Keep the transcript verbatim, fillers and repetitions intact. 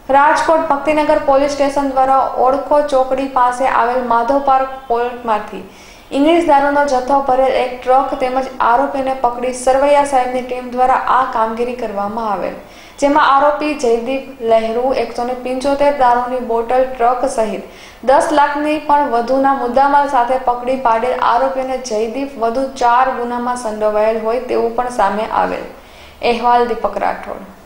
Rajkot Bhaktinagar police station દ્વારા ઓળખો ચોકડી પાસે આવેલ માધવ પાર્ક પોર્ટમાંથી ઇંગ્લિશ દારૂનો જથ્થો ભરેલ એક ટ્રક તેમજ આરોપીને પકડી સરવૈયા સાહેબની ટીમ દ્વારા આ કામગીરી કરવામાં આવેલ, જેમાં આરોપી જયદીપ લહેરુ એકસો ને પંચોતેર દારૂની બોટલ ટ્રક સહિત દસ લાખની પણ વધુના મુદ્દામાલ સાથે પકડી પાડેલ આરોપીને જયદીપ વધુ ચાર ગુનામાં સંડોવાયેલ હોય તેવું પણ સામે આવેલ. અહેવાલ દીપક રાઠોડ.